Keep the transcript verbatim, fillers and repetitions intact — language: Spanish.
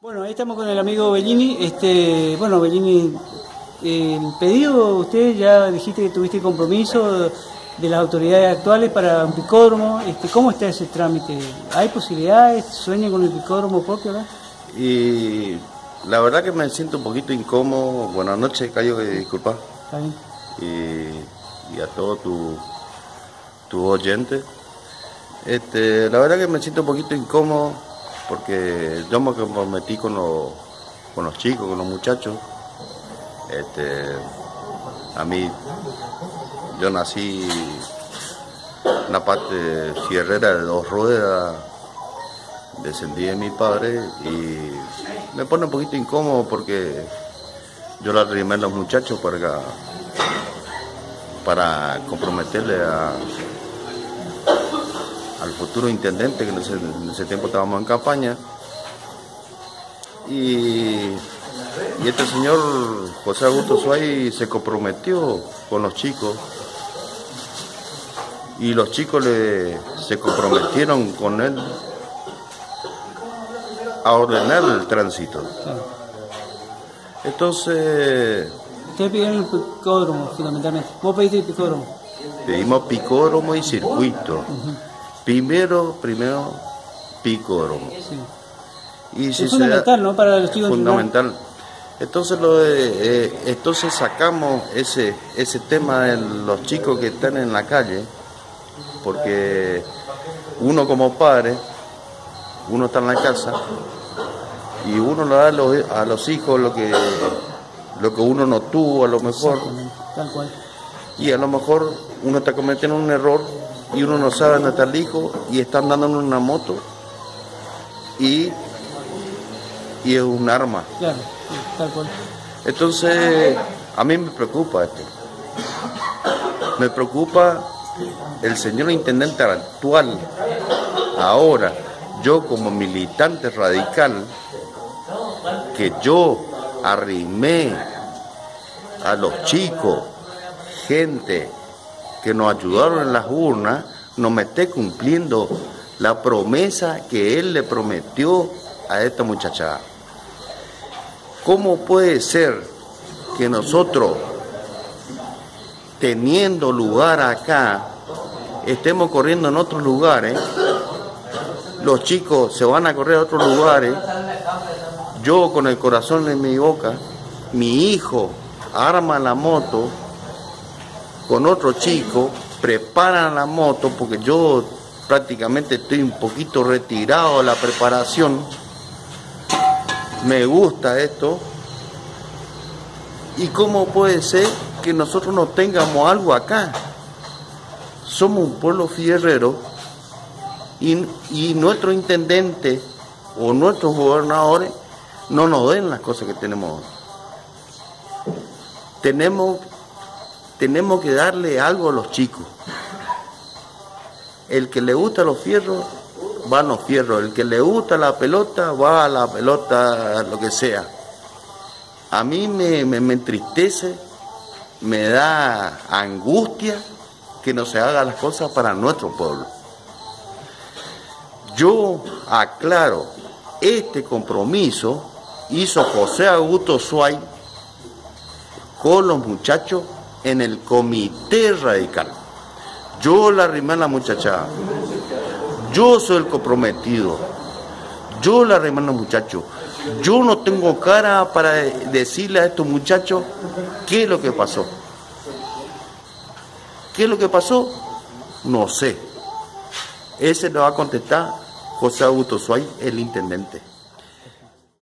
Bueno, ahí estamos con el amigo Bellini. Este, bueno, Bellini, eh, el pedido, usted ya dijiste que tuviste compromiso de las autoridades actuales para un picódromo. Este, ¿Cómo está ese trámite? ¿Hay posibilidades? ¿Sueña con el picódromo propio, ¿verdad? Y la verdad que me siento un poquito incómodo. Buenas noches, Cayo, que disculpa. Está bien. Y, y a todos tus tu oyentes. Este, la verdad que me siento un poquito incómodo porque yo me comprometí con los, con los chicos, con los muchachos. Este, a mí, yo nací en una parte fierrera de dos ruedas, descendí de mi padre y me pone un poquito incómodo porque yo la arrimé a los muchachos para, para comprometerle a al futuro intendente, que en ese, en ese tiempo estábamos en campaña, y, y este señor José Augusto Suárez se comprometió con los chicos, y los chicos le, se comprometieron con él a ordenar el tránsito. Entonces... Ustedes pidieron el picódromo, fundamentalmente. ¿Vos pediste el picódromo? Pedimos picódromo y circuito. Uh-huh. Primero, primero, picódromo. Sí. Y si es fundamental, da, ¿no? Para los chicos. Fundamental. Entonces, lo de, eh, entonces sacamos ese, ese tema de los chicos que están en la calle, porque uno como padre, uno está en la casa y uno le da a los, a los hijos lo que, lo que uno no tuvo, a lo mejor. Tal cual. Y a lo mejor uno está cometiendo un error y uno no sabe dónde está el hijo y están dándole una moto y, y es un arma. Claro, tal cual. Entonces, a mí me preocupa esto. Me preocupa el señor intendente actual. Ahora, yo como militante radical, que yo arrimé a los chicos, gente que nos ayudaron en las urnas, no me esté cumpliendo la promesa que él le prometió a esta muchacha. ¿Cómo puede ser que nosotros, teniendo lugar acá, estemos corriendo en otros lugares? Los chicos se van a correr a otros lugares. Yo con el corazón en mi boca, mi hijo arma la moto con otro chico, preparan la moto, porque yo prácticamente estoy un poquito retirado de la preparación, me gusta esto, y cómo puede ser que nosotros no tengamos algo acá. Somos un pueblo fierrero y, y nuestro intendente o nuestros gobernadores no nos den las cosas que tenemos. Tenemos Tenemos que darle algo a los chicos. El que le gusta los fierros, va a los fierros. El que le gusta la pelota, va a la pelota, lo que sea. A mí me, me, me entristece, me da angustia que no se hagan las cosas para nuestro pueblo. Yo aclaro, este compromiso hizo José Augusto Suárez con los muchachos en el comité radical. Yo la arrimé a la muchacha, yo soy el comprometido, yo la arrimé a los muchachos. Yo no tengo cara para decirle a estos muchachos qué es lo que pasó. ¿Qué es lo que pasó? No sé. Ese lo va a contestar José Augusto Suárez, el intendente.